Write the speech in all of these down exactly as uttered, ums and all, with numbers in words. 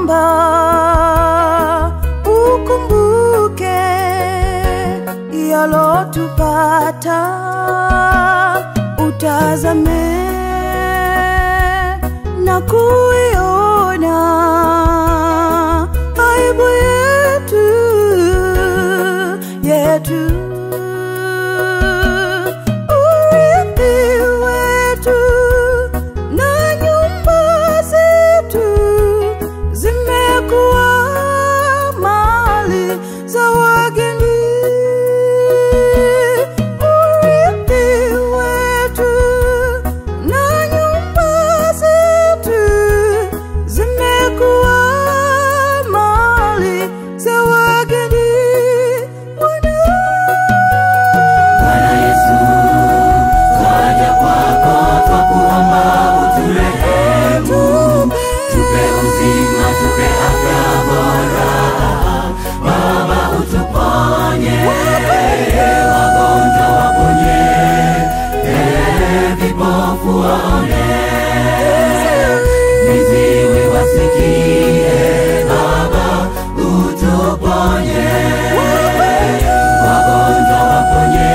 naomba ukumbuke yalotupata, utazame na kuiona aibu yetu yetu. Urithi wetu na nyumba zetu zimekuwa mali za wageni. Urithi wetu na nyumba zetu zimekuwa mali za wageni. Bwana Yesu, twaja kwako twakuomba uturehemu, tupe uzima, tupe afya bora. Baba utuponye, wagonjwa waponye, vipofu waone, viziwi wasikie. Baba utuponye, wagonjwa waponye,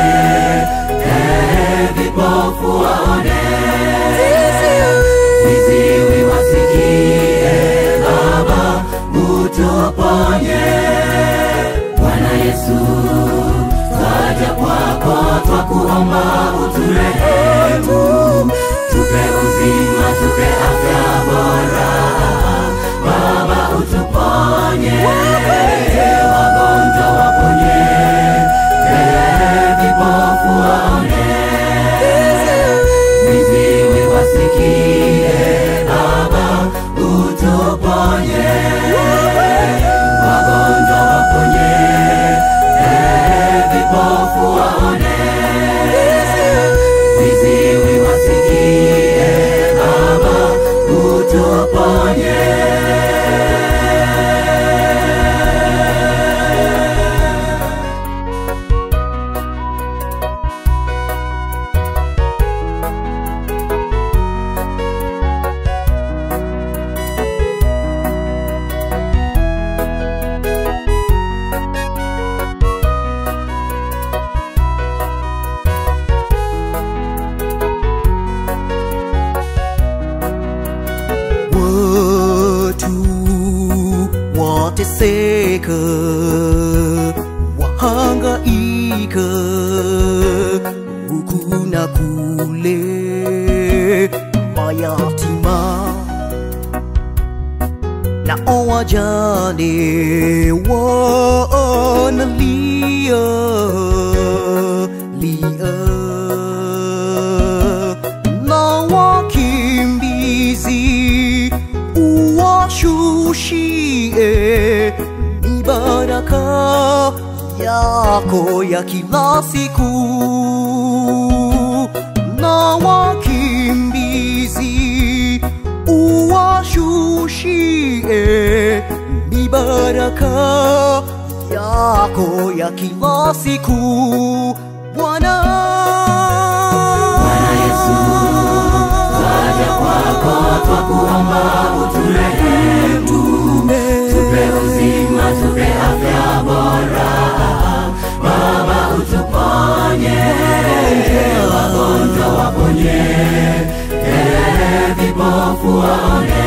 vipofu waone, viziwi wasikie. Baba utuponye. Bwana Yesu, twaja kwako twakuomba uturehemu, tupe uzima, tupe afya bora. Baba utuponye, wagonjwa waponye, vipofu waone, viziwi wasikie. Baba utuponye, wagonjwa waponye, vipofu waone, viziwi wasikie. Baba utuponye. Watu wateseka, wahangaika huku na kule, mayatima na wajane wanalia lia, na wakimbizi uwashushie mibaraka yako ya kila siku. Na wakimbizi uwashushie mibaraka yako ya kila siku. Bwana Bwana Yesu, twaja kwako twakuomba uturehemu, tupe uzima, tupe afya bora. Baba utuponye, wagonjwa waponye, vipofu waone,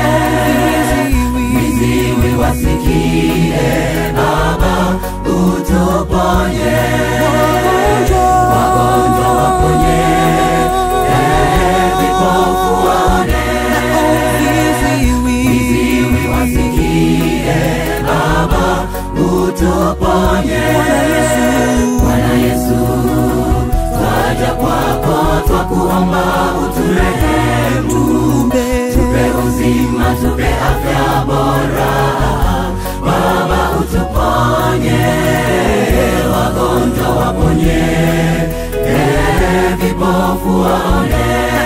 viziwi wasikie. Baba utuponye, wagonjwa waponye, vipofu waone, viziwi wasikie. Baba utuponye. Bwana Yesu, twaja kwako twakuomba uturehemu, tupe uzima, tupe afya bora. Baba utuponye, wagonjwa waponye, vipofu waone,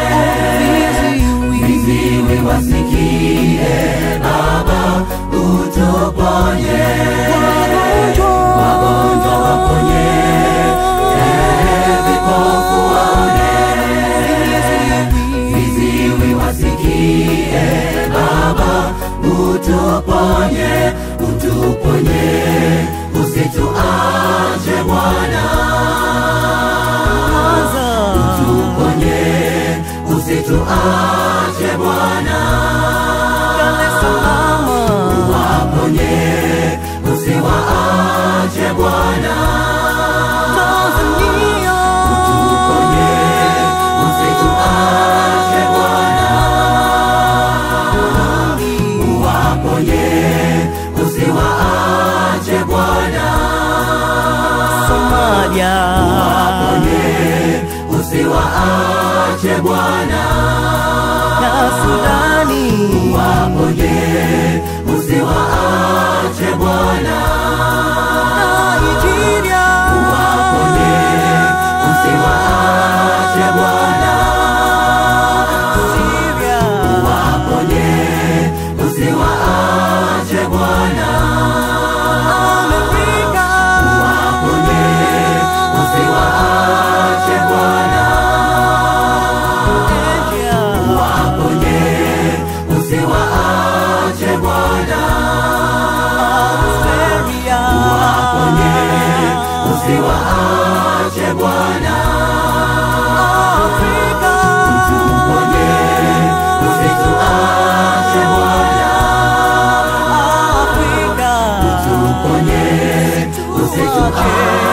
viziwi wasikie. Baba utuponye, wagonjwa waponye, vipofu waone, viziwi wasikie. Baba utuponye. usiwaache Bwana, Dar es Salaam, waponye, usiwaache Bwana, Tanzania, utuponye, usituache Bwana, waponye, usiwaache Bwana, Somalia, waponye, usiwaache Bwana, na Sudani, waponye, usiwaache Bwana, Nigeria, waponye, usiwaache Bwana, Syria, waponye, usiwaache Bwana, Amerika, waponye, usiwaache Bwana, Asia, waponye, usiwaache Bwana, Australia, waponye, usiwaache Bwana, Afrika, utuponye, usituache Bwana, Afrika, utuponye, usituache